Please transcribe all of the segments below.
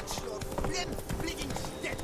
Watch your bleeding step.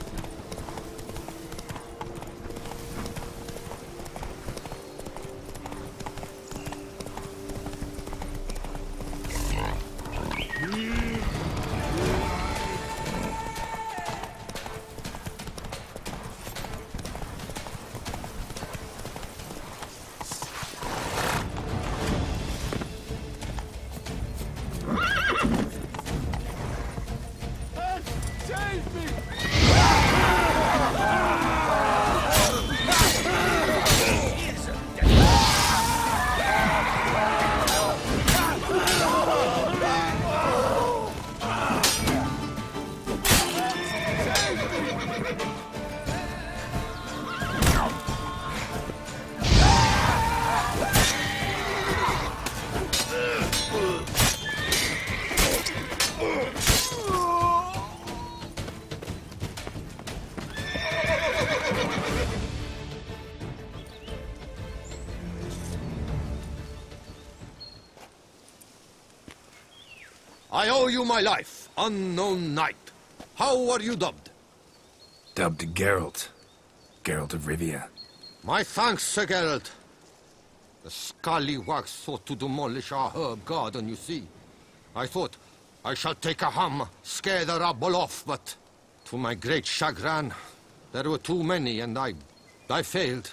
I owe you my life, unknown knight. How are you dubbed? Dubbed Geralt. Geralt of Rivia. My thanks, Sir Geralt. The scallywags sought to demolish our herb garden, you see. I thought, I shall take a hammer, scare the rabble off, but to my great chagrin, there were too many and I failed.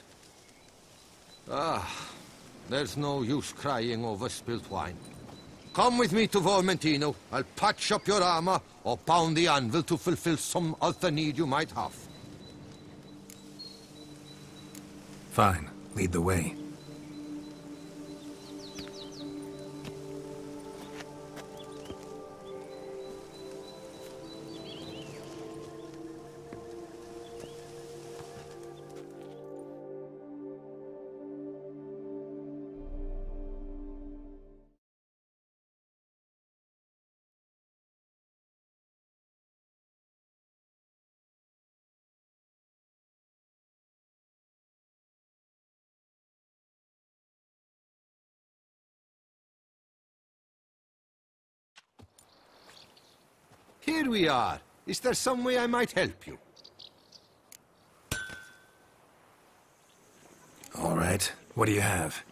There's no use crying over spilt wine. Come with me to Vermentino. I'll patch up your armor or pound the anvil to fulfill some other need you might have. Fine. Lead the way. Here we are. Is there some way I might help you? All right. What do you have?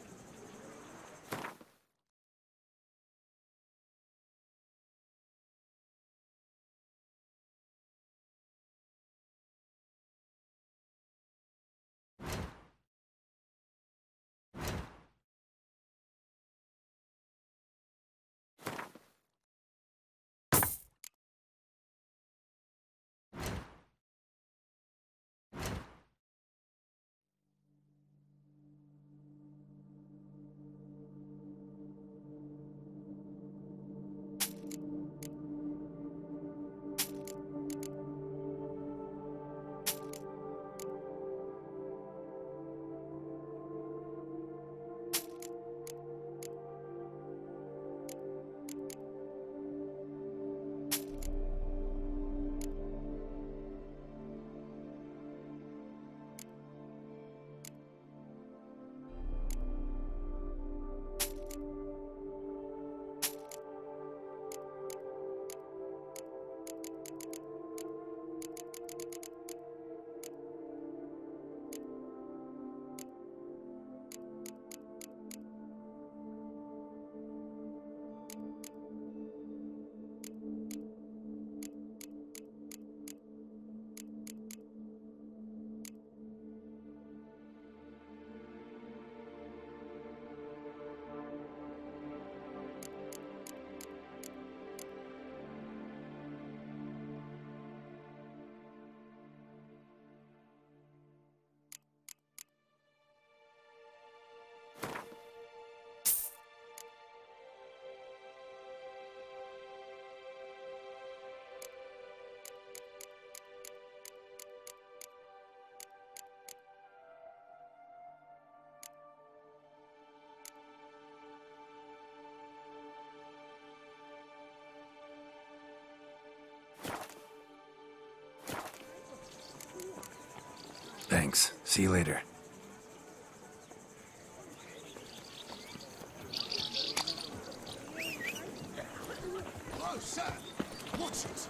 Thanks. See you later. Oh, sir. Watch it!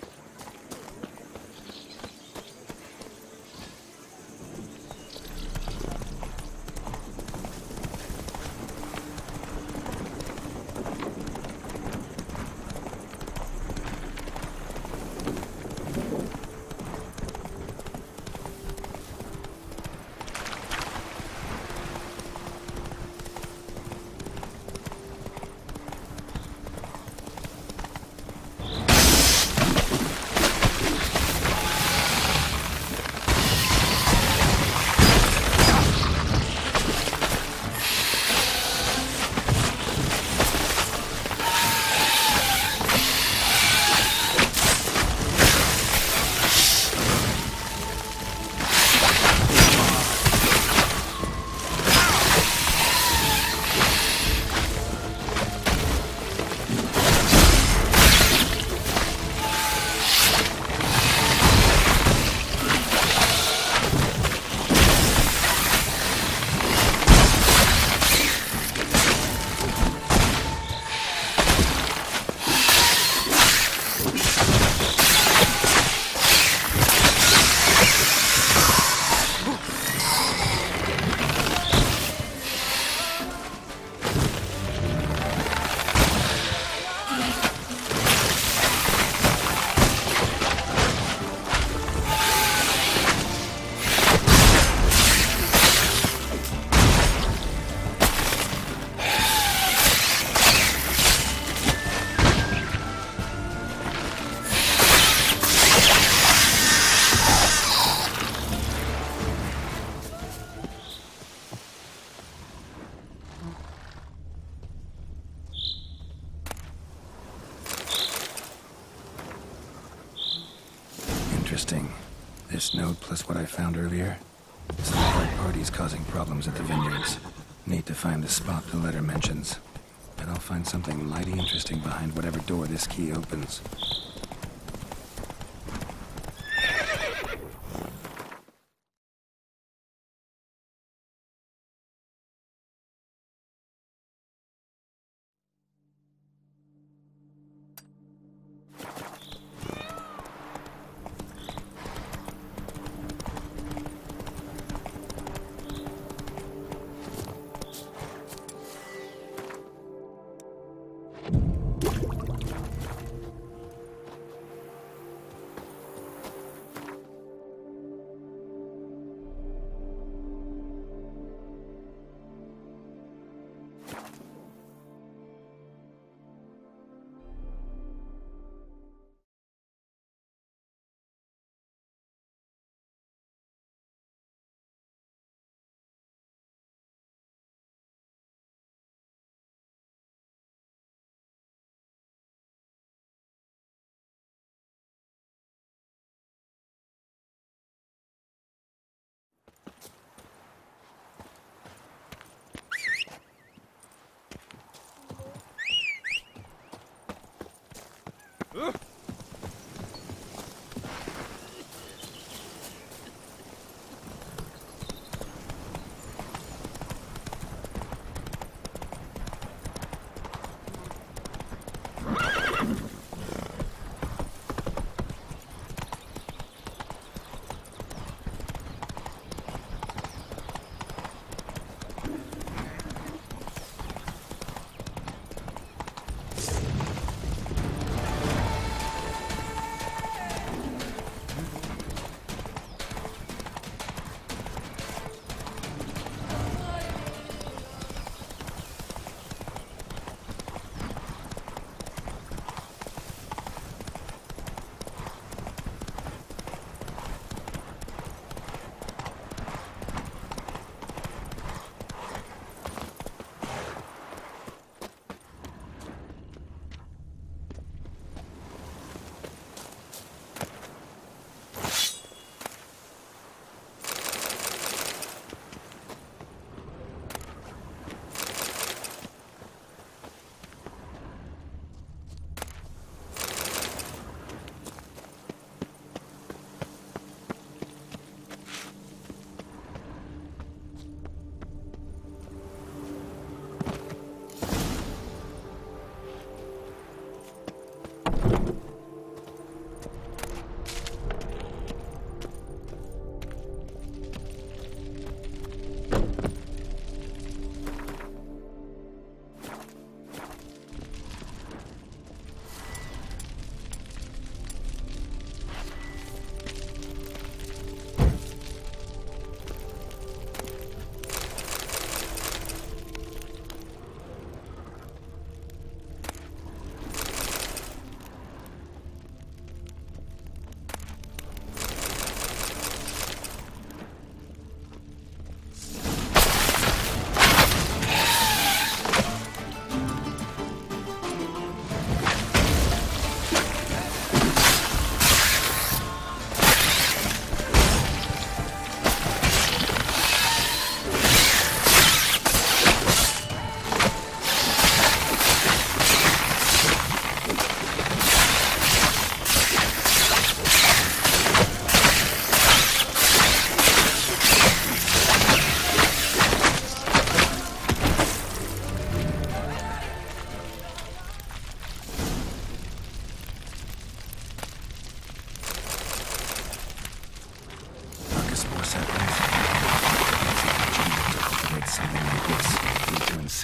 Interesting. This note plus what I found earlier. Some third parties causing problems at the vineyards. Need to find the spot the letter mentions. Bet I'll find something mighty interesting behind whatever door this key opens.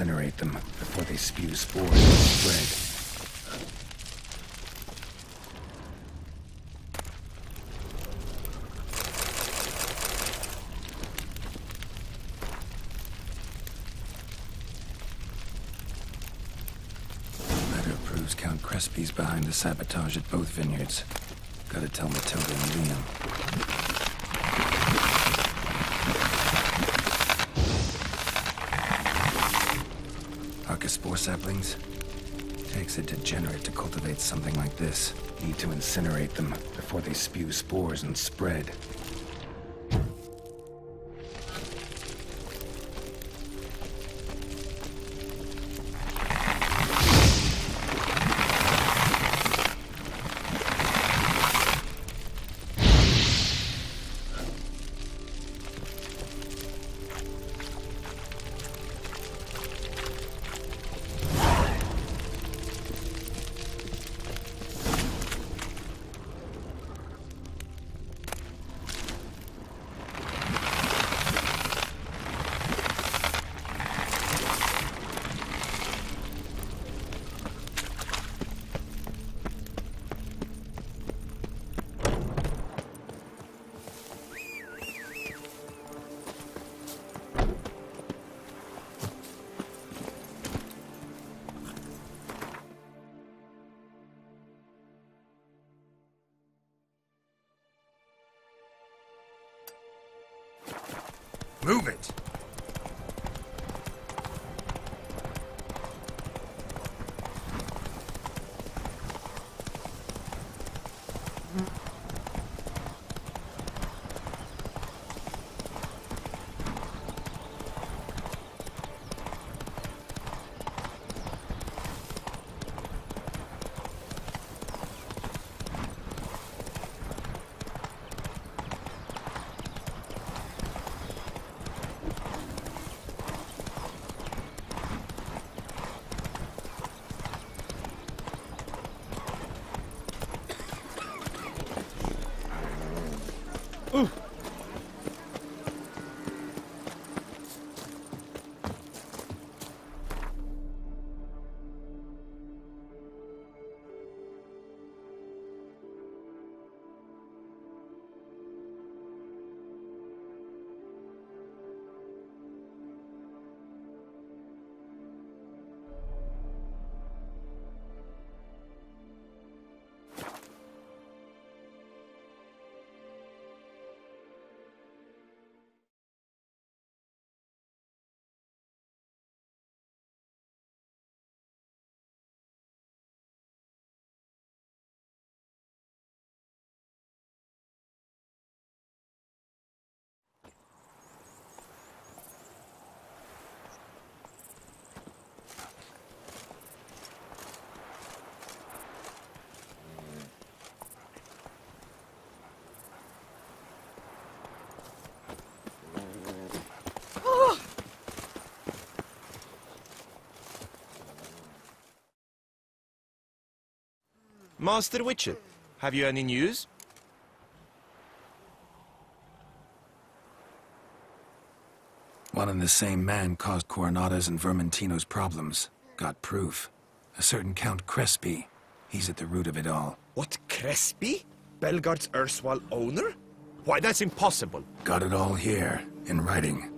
incinerate them before they spew spores and spread. Count Crespi's behind the sabotage at both vineyards. Gotta tell Matilda and Liam. Archospore saplings? Takes a degenerate to cultivate something like this. Need to incinerate them before they spew spores and spread. Move it! Master Witcher, have you any news? One and the same man caused Coronata's and Vermentino's problems. Got proof. A certain Count Crespi. He's at the root of it all. What, Crespi? Belgard's erstwhile owner? Why, that's impossible. Got it all here, in writing.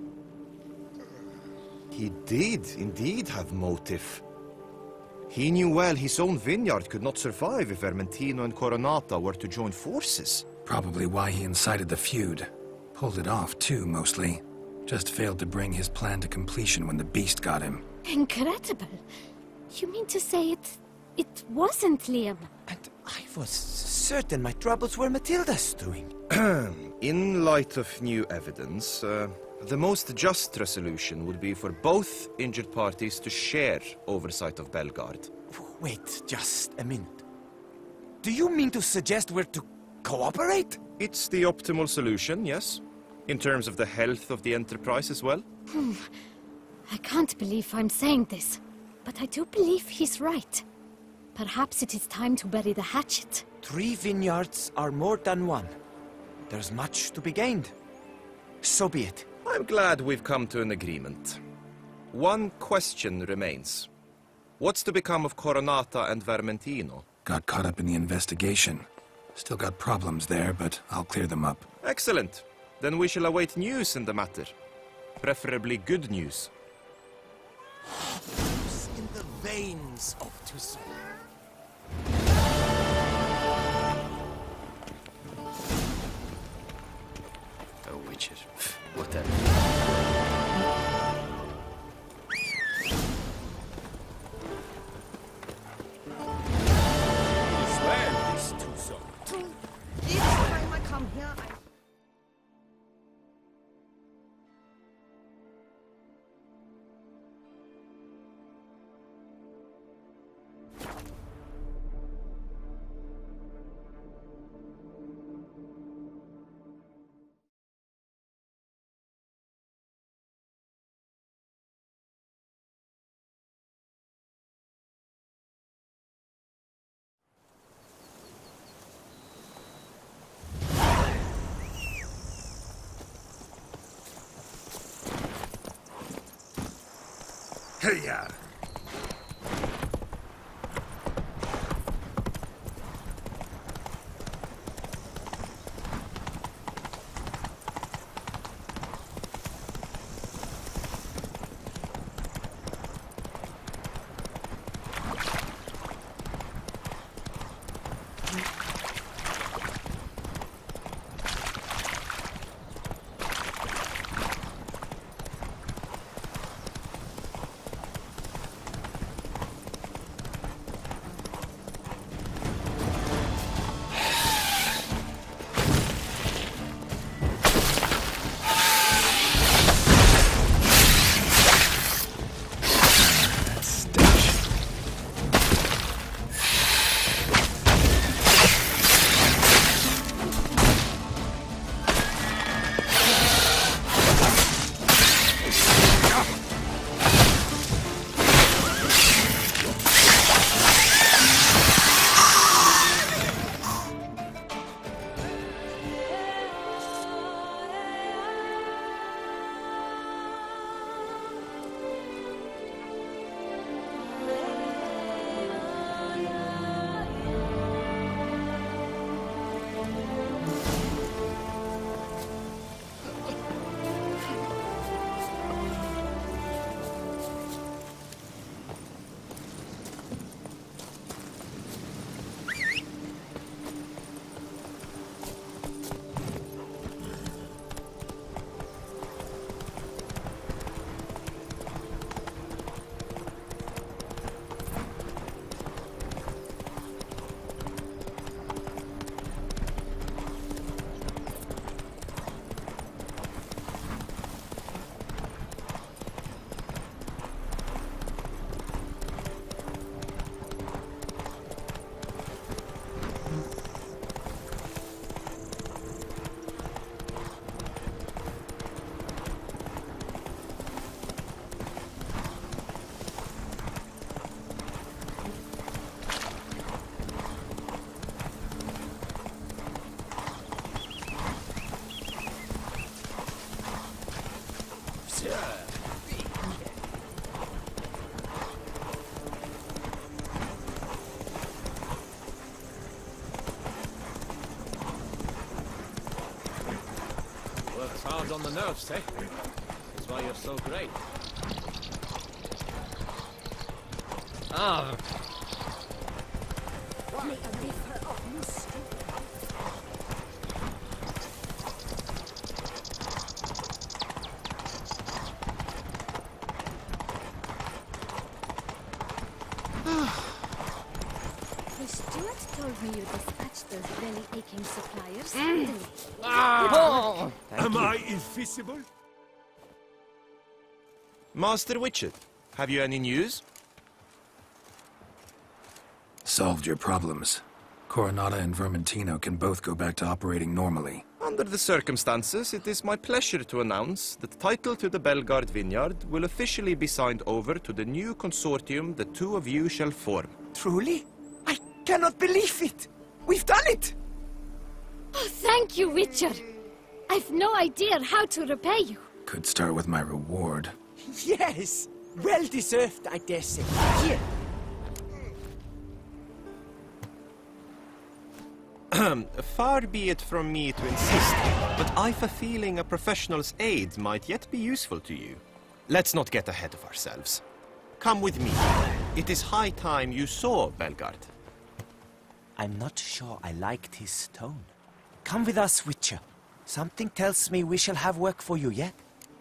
He did indeed have motive. He knew well his own vineyard could not survive if Vermentino and Coronata were to join forces. Probably why he incited the feud. Pulled it off, too, mostly. Just failed to bring his plan to completion when the beast got him. Incredible. You mean to say it wasn't Liam? And I was certain my troubles were Matilda's doing. In light of new evidence, the most just resolution would be for both injured parties to share oversight of Belgard. Wait just a minute. Do you mean to suggest we're to cooperate? It's the optimal solution, yes. In terms of the health of the enterprise as well. I can't believe I'm saying this, but I do believe he's right. Perhaps it is time to bury the hatchet. 3 vineyards are more than one. There's much to be gained. So be it. I'm glad we've come to an agreement. One question remains. What's to become of Coronata and Vermentino? Got caught up in the investigation. Still got problems there, but I'll clear them up. Excellent. Then we shall await news in the matter. Preferably good news. In the veins of Toussaint. A witcher. Whatever. Well, this Toussaint. Each time I come here, Hey-ya! Hard on the nerves, eh? That's why you're so great. Ah. The steward told me you dispatched those belly-aching suppliers handily. Am I invisible? Master Witcher, have you any news? Solved your problems. Coronata and Vermentino can both go back to operating normally. Under the circumstances, it is my pleasure to announce that title to the Belgard vineyard will officially be signed over to the new consortium the two of you shall form. Truly? I cannot believe it! We've done it! Oh, thank you, Witcher. I've no idea how to repay you. Could start with my reward. Yes! Well deserved, I dare say. Here. Far be it from me to insist, but I've a feeling a professional's aid might yet be useful to you. Let's not get ahead of ourselves. Come with me. It is high time you saw Belgard. I'm not sure I liked his tone. Come with us, Witcher. Something tells me we shall have work for you yet.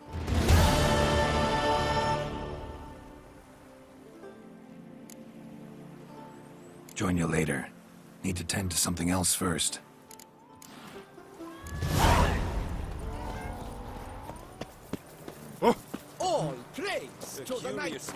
Join you later. Need to tend to something else first. All praise to the knights.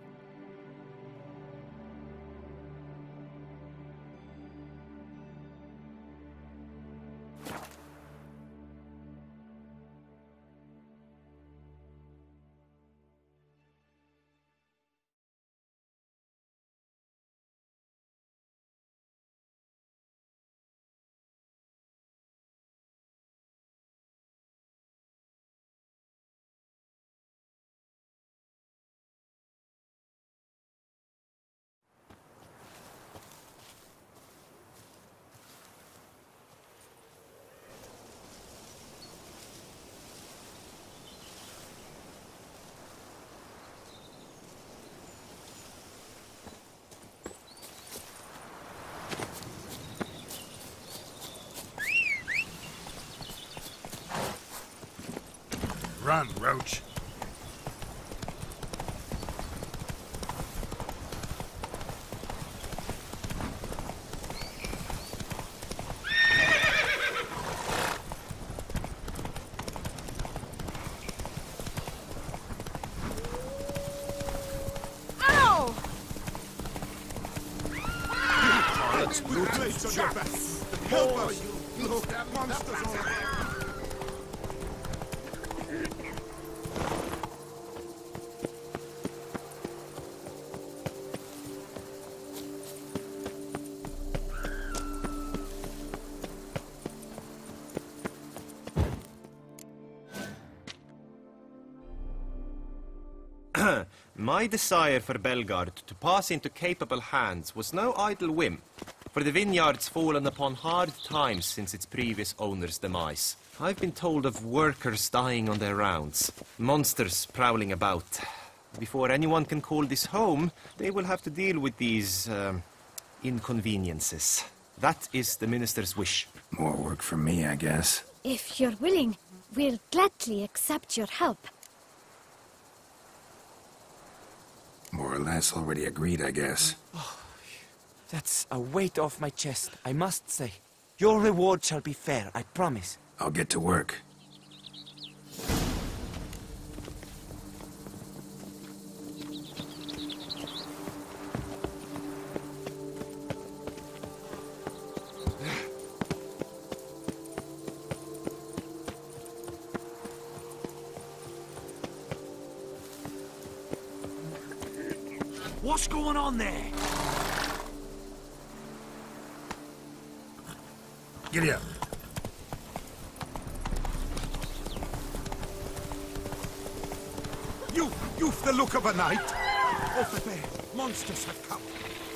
Run, Roach. Ow! Let's put plates on your back. Help us! Look, monsters on My desire for Belgard to pass into capable hands was no idle whim, for the vineyard's fallen upon hard times since its previous owner's demise. I've been told of workers dying on their rounds, monsters prowling about. Before anyone can call this home, they will have to deal with these, inconveniences. That is the minister's wish. More work for me, I guess. If you're willing, we'll gladly accept your help. More or less already agreed, I guess. That's a weight off my chest, I must say. Your reward shall be fair, I promise. I'll get to work. What's going on there? Giddy up. You've the look of a knight. Over there, monsters have come.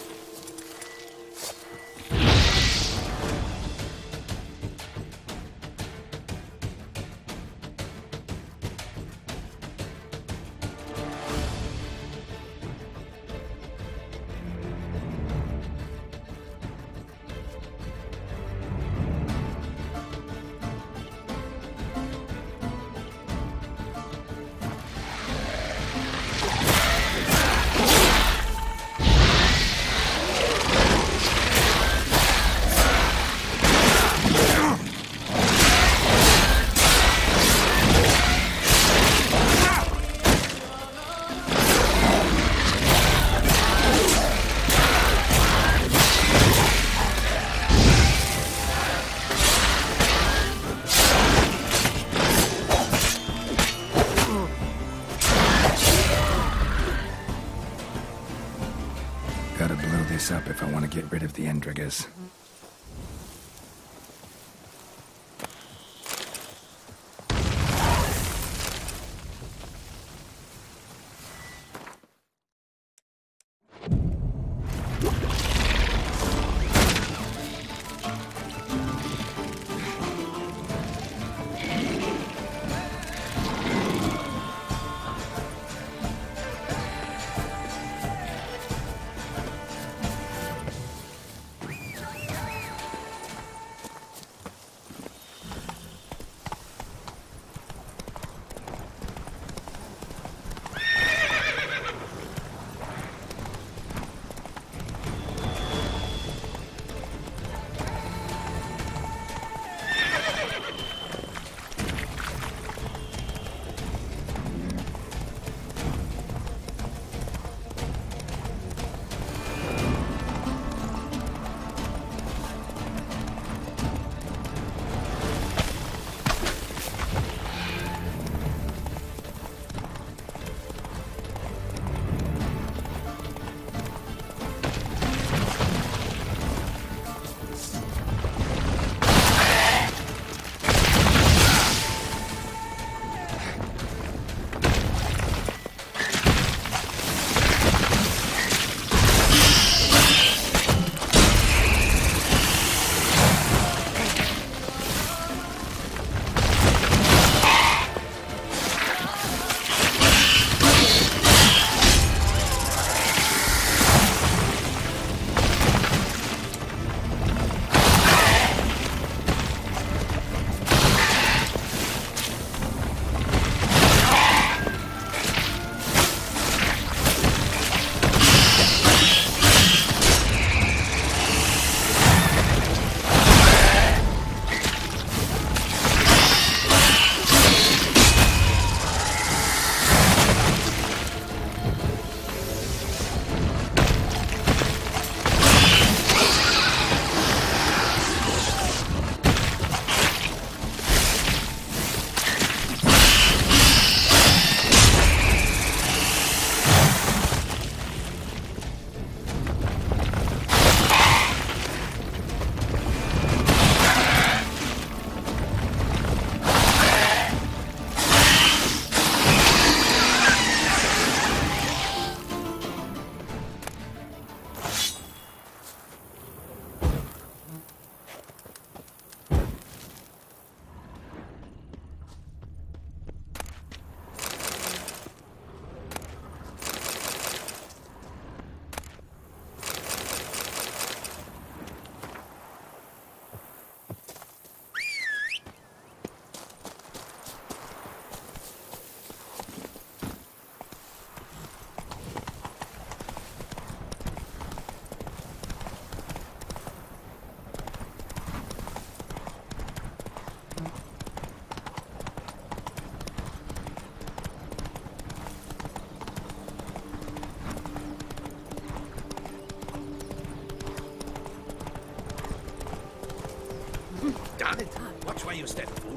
Gotta blow this up if I want to get rid of the Endrigas. Damn it! Watch where you step, fool.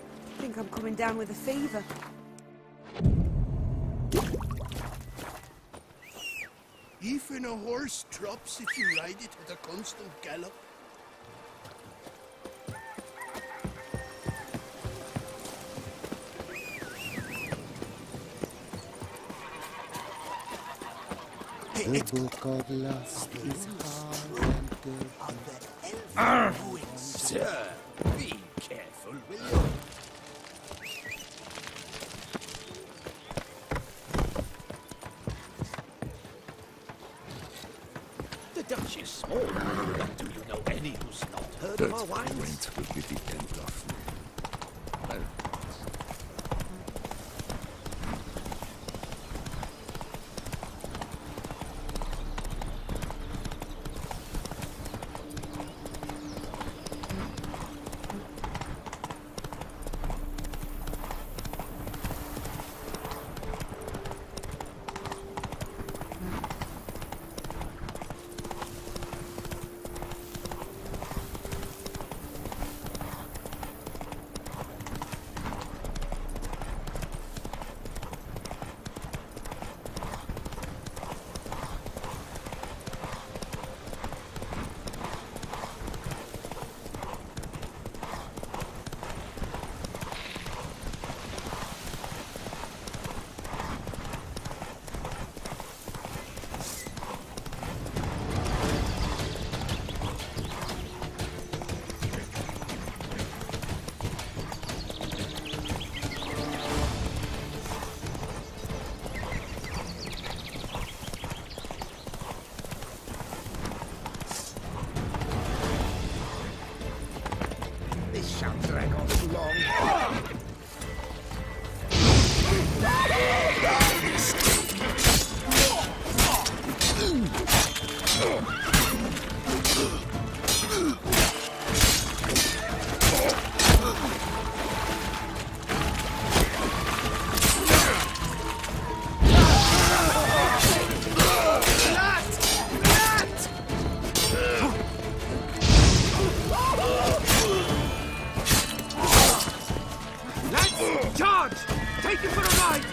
I'm coming down with a fever. Even a horse drops if you ride it at a constant gallop. The book of lust is hard and good. Sir, be careful, will you? The Dutch is small, but do you know any who's not heard of our wines? Rent will be the end of me. Well, This shall drag on too long. Charge! Take it for a ride!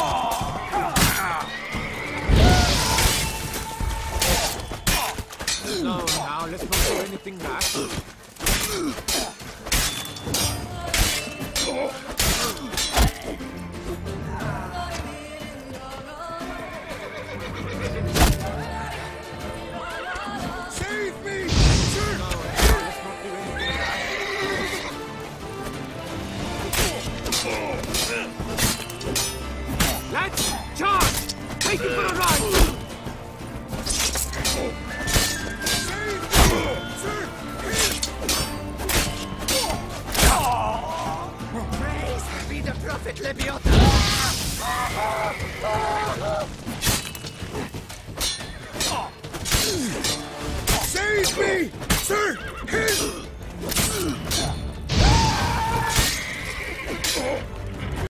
No, now let's not do anything rash. Save me! No, let's not do anything rash. Lads, charge! Take it for a ride! Praise be the prophet Lebioda! Save me! Sir! Help!